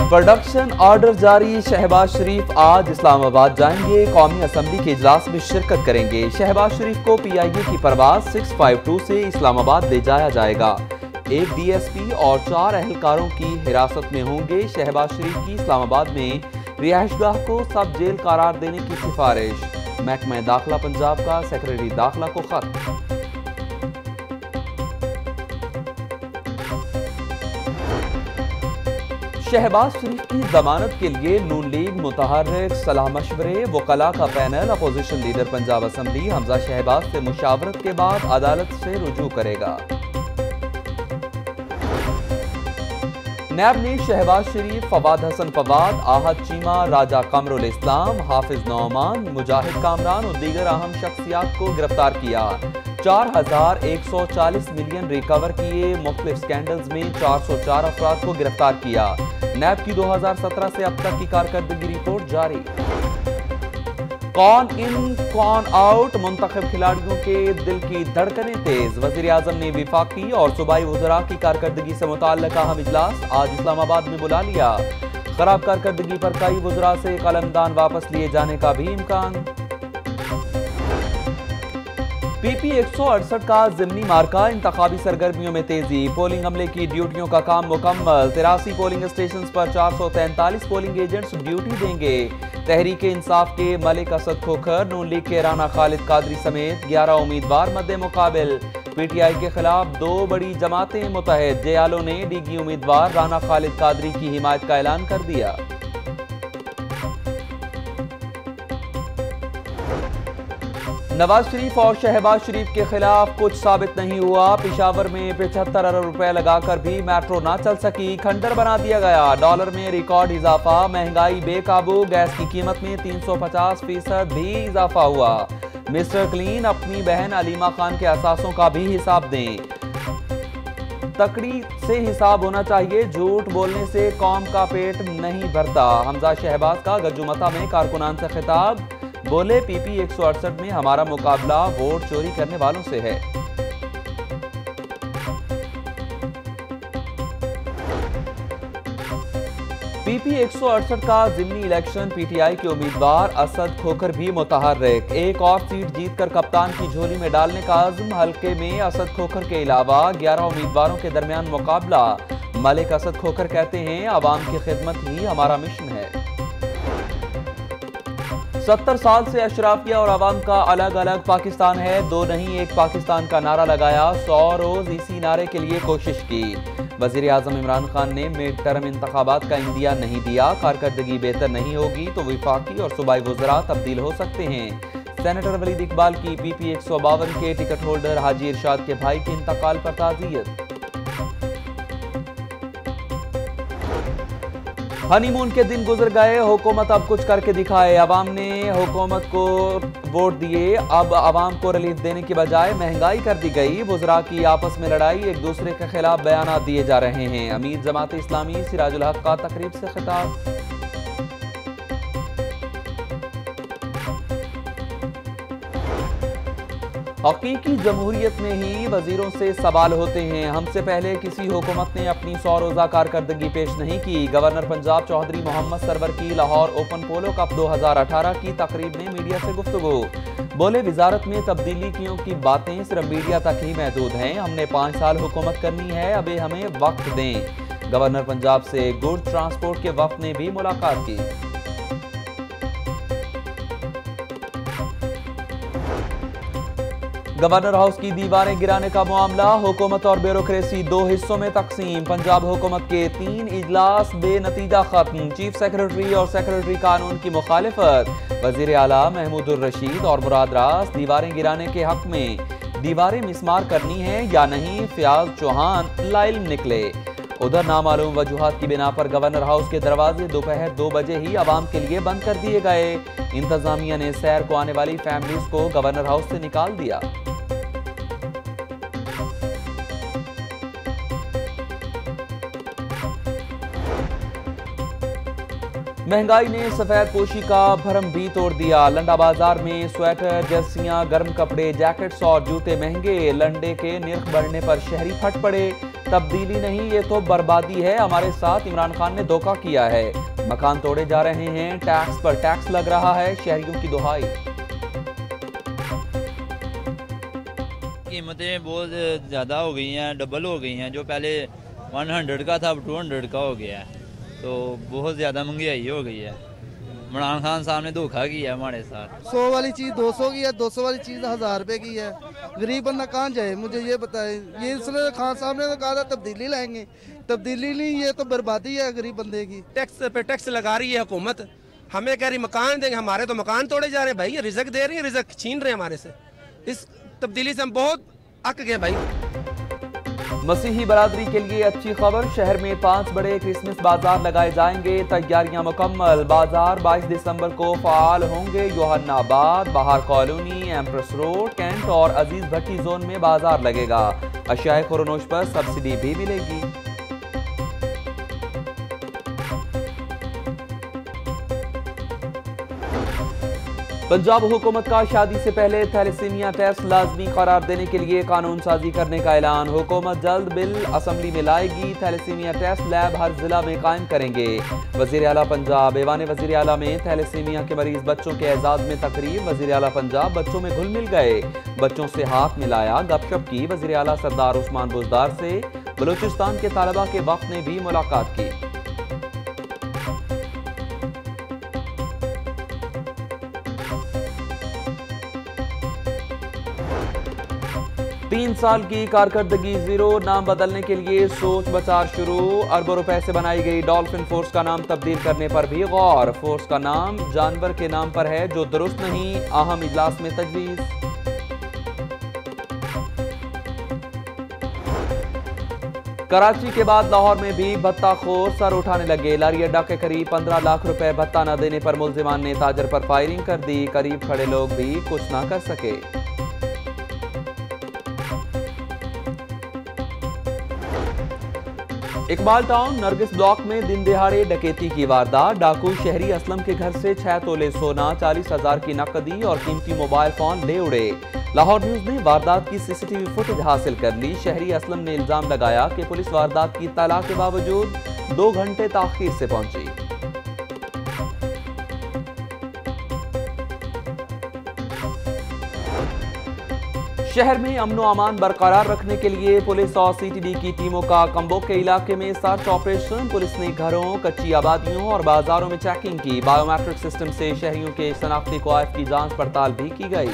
Production order जारी। शहबाज शरीफ आज इस्लामाबाद जाएंगे, कौमी असम्बली के इजलास में शिरकत करेंगे। शहबाज शरीफ को PIA की परवाज 652 से इस्लामाबाद ले जाया जाएगा। एक DSP और 4 अहलकारों की हिरासत में होंगे। शहबाज शरीफ की इस्लामाबाद में रिहाइशगाह को सब जेल करार देने की सिफारिश। महकमा दाखिला पंजाब का सेक्रेटरी दाखिला को खत। शहबाज शरीफ की जमानत के लिए नून लीग मुतहर्रिक सलाह मशवरे वकला का panel opposition leader Punjab assembly Hamza Shahbaz से मुशावरत के बाद अदालत से रुजू करेगा। नैब ने शहबाज शरीफ, फवाद हसन फवाद, आहद चीमा, राजा कमरुल इस्लाम, हाफिज नौमान, मुजाहिद कामरान और दीगर अहम शख्सियात को गिरफ्तार किया। 4140 मिलियन रिकवर किए। मुख्तलिफ स्कैंडल्स में 404 अफराद को गिरफ्तार किया। नैब की 2017 से अब तक की कारकर्दगी रिपोर्ट जारी। कौन इन कौन आउट, मुंतखब खिलाड़ियों के दिल की धड़कनें तेज। वजीर आजम ने विफाकी और सूबाई वज़रा की कारकर्दगी से मुताल्लिक़ अहम इजलास आज इस्लामाबाद में बुला लिया। खराब कारकर्दगी पर कई वज़रा से कलमदान वापस लिए जाने का भी इम्कान। PP 168 का ज़िमनी मार्का। इंतखाबी सरगर्मियों में तेजी। पोलिंग अमले की ड्यूटियों का काम मुकम्मल। 83 पोलिंग स्टेशन पर 443 पोलिंग एजेंट्स ड्यूटी देंगे। तहरीक इंसाफ के मलिक असद खोखर, नून लीग के राना खालिद कादरी समेत 11 उम्मीदवार मद्दे मुकाबिल। PTI के खिलाफ 2 बड़ी जमातें मुतहद। जयालों ने लीगी उम्मीदवार राना खालिद कादरी की हिमायत का ऐलान कर दिया। नवाज शरीफ और शहबाज शरीफ के खिलाफ कुछ साबित नहीं हुआ। पेशावर में 75 अरब रुपए लगाकर भी मेट्रो ना चल सकी, खंडर बना दिया गया। डॉलर में रिकॉर्ड इजाफा। महंगाई बेकाबू। गैस की कीमत में 350% भी इजाफा हुआ। मिस्टर क्लीन अपनी बहन अलीमा खान के असासों का भी हिसाब दें। तकड़ी से हिसाब होना चाहिए। झूठ बोलने से कौम का पेट नहीं भरता। हमजा शहबाज का गज्जुमता में कारकुनान से खिताब। बोले PP 168 में हमारा मुकाबला वोट चोरी करने वालों से है। PP 168 का ज़िमनी इलेक्शन। PTI के उम्मीदवार असद खोखर भी मुतहर्रिक। एक और सीट जीतकर कप्तान की झोली में डालने का अज़्म। हल्के में असद खोखर के अलावा 11 उम्मीदवारों के दरमियान मुकाबला। मलिक असद खोखर कहते हैं, आवाम की खिदमत ही हमारा मिशन है। 70 साल से अशराफिया और आवाम का अलग अलग पाकिस्तान है, दो नहीं एक पाकिस्तान का नारा लगाया। 100 रोज इसी नारे के लिए कोशिश की। वजीर आजम इमरान खान ने मिड टर्म इंतखाबात का इंदिया नहीं दिया। कारकर्दगी बेहतर नहीं होगी तो विफाकी और सूबाई वज़रा तब्दील हो सकते हैं। सेनेटर वलीद इकबाल की PP 152 के टिकट होल्डर हाजी इरशाद के भाई के इंतकाल पर ताज़ियत। हनीमून के दिन गुजर गए, हुकूमत अब कुछ करके दिखाए। अवाम ने हुकूमत को वोट दिए, अब अवाम को रिलीफ देने की बजाय महंगाई कर दी गई। वज़रा की आपस में लड़ाई, एक दूसरे के खिलाफ बयानात दिए जा रहे हैं। अमीर जमात इस्लामी सिराजुल हक का तकरीब से खिताब। हकीकी जमहूरियत में ही वजीरों से सवाल होते हैं। हमसे पहले किसी हुकूमत ने अपनी 100 रोज़ा कारकर्दगी पेश नहीं की। गवर्नर पंजाब चौधरी मोहम्मद सरवर की लाहौर ओपन पोलो कप 2018 की तकरीब में मीडिया से गुफ्तगू। बोले, वजारत में तब्दीलियों की बातें सिर्फ मीडिया तक ही महदूद हैं। हमने 5 साल हुकूमत करनी है, अभी हमें वक्त दें। गवर्नर पंजाब से गुड्स ट्रांसपोर्ट के वफ्द ने भी मुलाकात की। गवर्नर हाउस की दीवारें गिराने का मामला। हुकूमत और ब्यूरोक्रेसी 2 हिस्सों में तकसीम। पंजाब हुकूमत के 3 इजलास बेनतीजा खत्म। चीफ सेक्रेटरी और सेक्रेटरी कानून की मुखालिफत। वजीर आला महमूदुर रशीद और मुराद रास दीवारें गिराने के हक में। दीवारें मिसमार करनी है या नहीं, फयाज चौहान लाइल निकले। उधर नामालूम वजूहात की बिना पर गवर्नर हाउस के दरवाजे दोपहर 2 बजे ही आवाम के लिए बंद कर दिए गए। इंतजामिया ने सैर को आने वाली फैमिलीज को गवर्नर हाउस से निकाल दिया। महंगाई ने सफेद पोशी का भरम भी तोड़ दिया। लंडा बाजार में स्वेटर, जर्सियां, गर्म कपड़े, जैकेट्स और जूते महंगे। लंडे के निर्ख बढ़ने पर शहरी फट पड़े। तब्दीली नहीं, ये तो बर्बादी है। हमारे साथ इमरान खान ने धोखा किया है। मकान तोड़े जा रहे हैं, टैक्स पर टैक्स लग रहा है, शहरियों की दुहाई। कीमतें बहुत ज़्यादा हो गई हैं, डबल हो गई हैं। जो पहले 100 का था अब 200 का हो गया है, तो बहुत ज़्यादा महंगाई हो गई है। इमरान खान साहब ने धोखा किया है हमारे साथ। 100 वाली चीज़ 200 की है, 200 वाली चीज़ 1000 रुपए की है। गरीब बंदा कहाँ जाए, मुझे ये बताए। ये इसलिए खान साहब ने तो कहा था तब्दीली लाएंगे, तब्दीली नहीं, ये तो बर्बादी है गरीब बंदे की। टैक्स पे टैक्स लगा रही है हुकूमत, हमें कह रही मकान देंगे, हमारे तो मकान तोड़े जा रहे हैं भाई। ये रिजक दे रही है, रिजक छीन रहे हैं हमारे से। इस तब्दीली से हम बहुत अक गए भाई। मसीही बरादरी के लिए अच्छी खबर, शहर में 5 बड़े क्रिसमस बाजार लगाए जाएंगे, तैयारियां मुकम्मल। बाजार 22 दिसंबर को फाल होंगे। योहन्नाबाद, बाहर कॉलोनी, एम्प्रेस रोड, कैंट और अजीज भट्टी जोन में बाजार लगेगा। अशियाए खुरनोश पर सब्सिडी भी मिलेगी। पंजाब हुकूमत का शादी से पहले थैलेसीमिया टेस्ट लाजमी करार देने के लिए कानून साजी करने का ऐलान। हुकूमत जल्द बिल असम्बली में लाएगी। थैलेसीमिया टेस्ट लैब हर जिला में कायम करेंगे। वजीर आला पंजाब ऐवान वजीर आला में थैलेसीमिया के मरीज बच्चों के एजाज में तकरीर। वजीर आला पंजाब बच्चों में घुल मिल गए, बच्चों से हाथ मिलाया, गपशप की। वजीर आला सरदार उस्मान बुजदार से बलूचिस्तान के तालिबा के वक्त ने भी मुलाकात की। तीन साल की कारकर्दगी जीरो, नाम बदलने के लिए सोच बचार शुरू। अरबों रुपए से बनाई गई डॉल्फिन फोर्स का नाम तब्दील करने पर भी गौर। फोर्स का नाम जानवर के नाम पर है जो दुरुस्त नहीं, अहम इजलास में तजवीज। कराची के बाद लाहौर में भी भत्ताखोर सर उठाने लगे। लारी अड्डा के करीब 15 लाख रुपए भत्ता न देने पर मुल्जिमान ने ताजर पर फायरिंग कर दी। करीब खड़े लोग भी कुछ न कर सके। इकबाल टाउन नरगिस ब्लॉक में दिन दिहाड़े डकैती की वारदात। डाकू शहरी असलम के घर से 6 तोले सोना, 40,000 की नकदी और कीमती मोबाइल फोन ले उड़े। लाहौर न्यूज ने वारदात की सीसीटीवी फुटेज हासिल कर ली। शहरी असलम ने इल्जाम लगाया कि पुलिस वारदात की तला के बावजूद 2 घंटे ताखीर से पहुंची। शहर में अमनो अमान बरकरार रखने के लिए पुलिस और सीटीडी की टीमों का कंबोक के इलाके में सर्च ऑपरेशन। पुलिस ने घरों, कच्ची आबादियों और बाजारों में चेकिंग की। बायोमेट्रिक सिस्टम से शहरियों के शनाख्ती क्वाइफ की जांच पड़ताल भी की गई।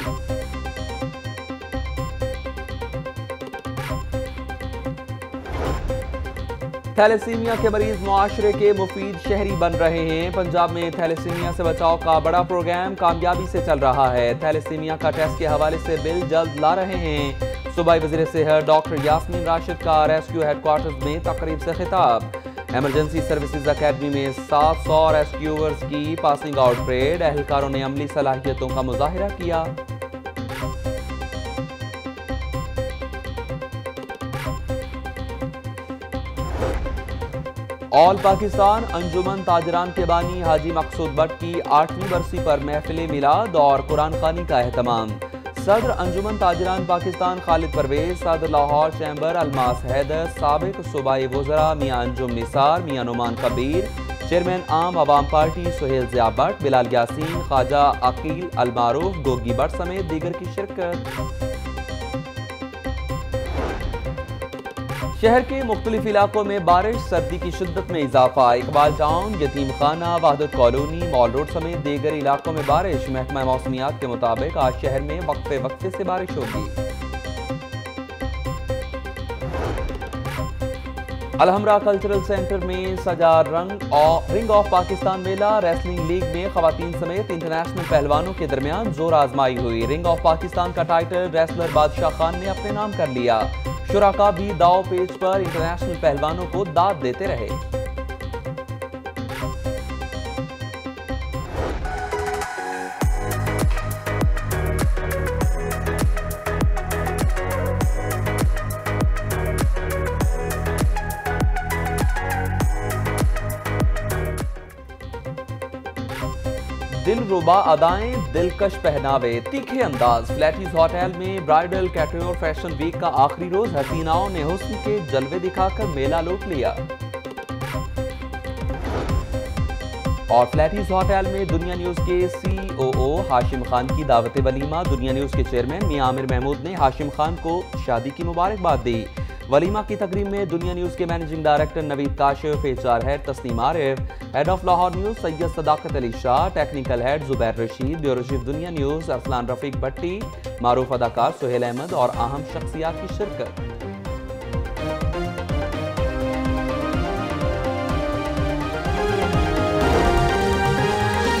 थैलेसीमिया के मरीज मुआशरे के मुफीद शहरी बन रहे हैं। पंजाब में थैलेसीमिया से बचाव का बड़ा प्रोग्राम कामयाबी से चल रहा है। थैलेसीमिया का टेस्ट के हवाले से बिल जल्द ला रहे हैं। सूबाई वज़ीर सेहत डॉक्टर यास्मीन राशिद का रेस्क्यू हेडक्वार्टर्स में तकरीब से खिताब। एमरजेंसी सर्विसेज अकेडमी में 700 रेस्क्यूअर्स की पासिंग आउट परेड। एहलकारों ने अमली सलाहियतों का मुजाहिरा किया। ऑल पाकिस्तान अंजुमन ताजरान के बानी हाजी मकसूद बट की 8वीं बरसी पर महफिल मिलाद और कुरान खानी का एहतमाम। सदर अंजुमन ताजरान पाकिस्तान खालिद परवेज, सदर लाहौर चैम्बर अलमास हैदर, साबिक सूबाई वज़रा मियां अंजुम निसार, मियां नुमान कबीर, चेयरमैन आम अवाम पार्टी सुहेल ज़िया बट, बिलाल यासीन, ख्वाजा अकील अलमारूफ, गोगी बट समेत दीगर की शिरकत। शहर के मुख्तलिफ इलाकों में बारिश, सर्दी की शिद्दत में इजाफा। इकबाल टाउन, यतीम खाना, वहदत कॉलोनी, मॉल रोड समेत दीगर इलाकों में बारिश। महकमा मौसमियात के मुताबिक आज शहर में वक्फे वक्फे से बारिश होगी। अलहमरा कल्चरल सेंटर में सजा रिंग ऑफ पाकिस्तान मेला। रेसलिंग लीग में खवातीन समेत इंटरनेशनल पहलवानों के दरमियान जोर आजमाई हुई। रिंग ऑफ पाकिस्तान का टाइटल रेसलर बादशाह खान ने अपने नाम कर लिया। शुराका भी दाव पेच पर इंटरनेशनल पहलवानों को दाद देते रहे। दिलरुबा अदाएं, दिलकश पहनावे, तीखे अंदाज। फ्लैटीज होटल में ब्राइडल कैट्योर फैशन वीक का आखिरी रोज हसीनाओं ने हुस्न के जलवे दिखाकर मेला लूट लिया। और फ्लैटीज होटल में दुनिया न्यूज के COO हाशिम खान की दावत वलीमा। दुनिया न्यूज के चेयरमैन मियां आमिर महमूद ने हाशिम खान को शादी की मुबारकबाद दी। वलीमा की तकरीब में दुनिया न्यूज के managing director Naveed Kashif, HR head Tasneem Arif, head of Lahore News Syed Sadaqat Ali Shah, technical head Zubair Rasheed, bureau chief Dunya News Arsalan Rafiq Bhatti, मारूफ अदाकार सुहेल अहमद और अहम शख्सियात की शिरकत।